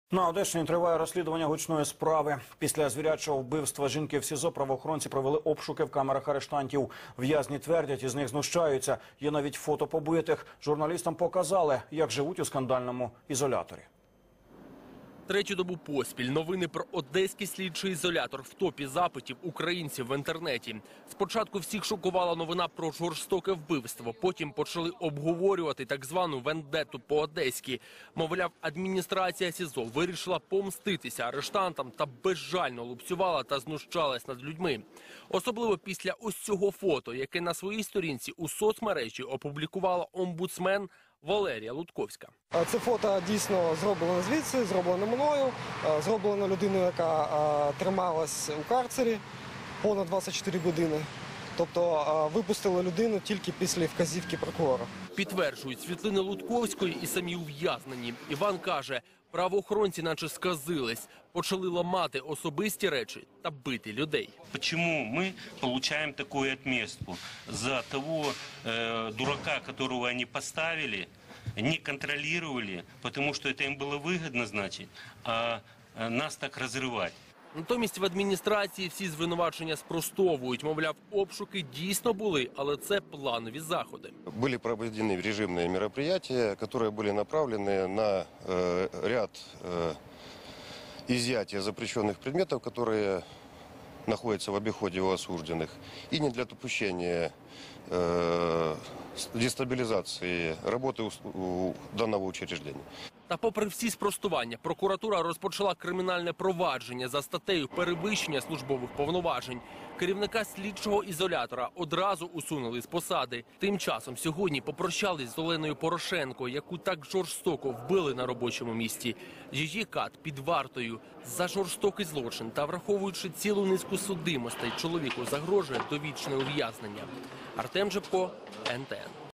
На Одещині триває розслідування гучної справи. Після звірячого вбивства жінки в СІЗО правоохоронці провели обшуки в камерах арештантів. В'язні твердять, із них знущаються. Є навіть фото побитих. Журналістам показали, як живуть у скандальному ізоляторі. Третю добу поспіль новини про одеський слідчий ізолятор в топі запитів українців в інтернеті. Спочатку всіх шокувала новина про жорстоке вбивство. Потім почали обговорювати так звану вендетту по-одеськи. Мовляв, адміністрація СІЗО вирішила помститися арештантам та безжально лупцювала та знущалась над людьми. Особливо після ось цього фото, яке на своїй сторінці у соцмережі опублікувала омбудсмен Валерія Лутковська. Це фото дійсно зроблено звідси, зроблено мною, зроблено людиною, яка трималась у карцері понад 24 години. Тобто випустили людину тільки після вказівки прокурора. Підтверджують світлини Лутковської і самі ув'язнені. Іван каже, правоохоронці наче сказились, почали ламати особисті речі та бити людей. Почему мы получаем такую отместку? За того дурака, которого они поставили, не контролировали, потому что это им было выгодно, значит, а нас так разрывать. Натомість в адміністрації всі звинувачення спростовують. Мовляв, обшуки дійсно були, але це планові заходи. Были проведены режимные мероприятия, которые были направлены на ряд изъятия запрещенных предметов, которые находятся в обиходе у осужденных, и не для допущения дестабилизации работы у данного учреждения. Та попри всі спростування, прокуратура розпочала кримінальне провадження за статтею перевищення службових повноважень. Керівника слідчого ізолятора одразу усунули з посади. Тим часом сьогодні попрощались з Оленою Порошенко, яку так жорстоко вбили на робочому місці. Її кат під вартою за жорстокий злочин та враховуючи цілу низку судимостей, чоловіку загрожує довічне ув'язнення. Артем Джебко, НТН.